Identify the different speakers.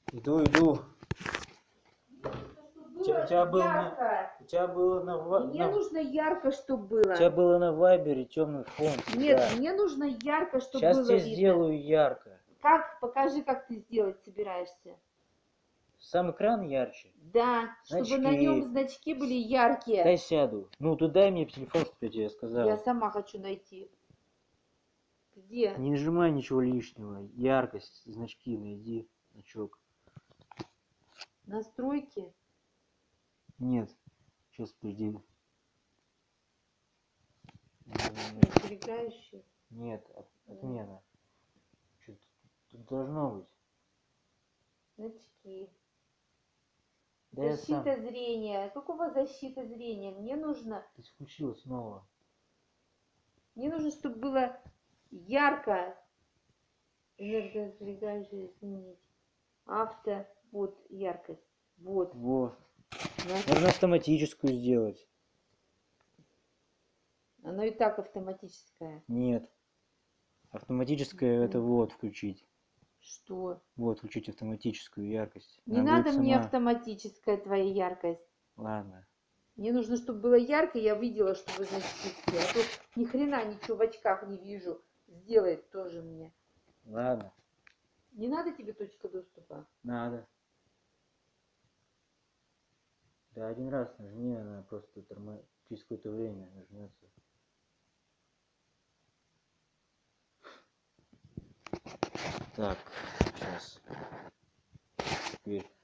Speaker 1: Иду, иду. У тебя было
Speaker 2: Мне нужно ярко, чтобы
Speaker 1: У тебя
Speaker 2: было.
Speaker 1: было на вайбере темный фон.
Speaker 2: Нет,
Speaker 1: Да.
Speaker 2: мне нужно ярко, чтобы
Speaker 1: Сейчас
Speaker 2: было
Speaker 1: тебе
Speaker 2: видно.
Speaker 1: сделаю ярко.
Speaker 2: Как? Покажи, как ты сделать собираешься.
Speaker 1: Сам экран ярче.
Speaker 2: Да, чтобы на нем значки были яркие.
Speaker 1: Дай сяду. Ну, ты дай мне телефон, что я тебе сказал.
Speaker 2: Я сама хочу найти. Где?
Speaker 1: Не нажимай ничего лишнего. Яркость, значки найди. Значок.
Speaker 2: Настройки?
Speaker 1: Нет. Сейчас подожди.
Speaker 2: Переиграющие?
Speaker 1: Нет, отмена. Что-то тут должно быть.
Speaker 2: Значки.
Speaker 1: Да
Speaker 2: Защита зрения. Какого защита зрения? Мне нужно...
Speaker 1: Ты включила снова.
Speaker 2: Мне нужно, чтобы было ярко. Энергосберегающее изменить. Авто. Вот яркость. Вот.
Speaker 1: Вот. Можно автоматическую сделать.
Speaker 2: Оно и так автоматическое.
Speaker 1: Нет. Автоматическое это вот включить.
Speaker 2: Что?
Speaker 1: Вот включить автоматическую яркость.
Speaker 2: Не
Speaker 1: Она
Speaker 2: надо
Speaker 1: будет
Speaker 2: мне
Speaker 1: сама...
Speaker 2: автоматическая твоя яркость.
Speaker 1: Ладно.
Speaker 2: Мне нужно, чтобы было ярко, я видела, что вы значки все. А то ни хрена ничего в очках не вижу. Сделает тоже мне.
Speaker 1: Ладно.
Speaker 2: Не надо тебе точка доступа?
Speaker 1: Надо. Да, один раз нажми, она просто через какое-то время нажмется. Так, сейчас. Теперь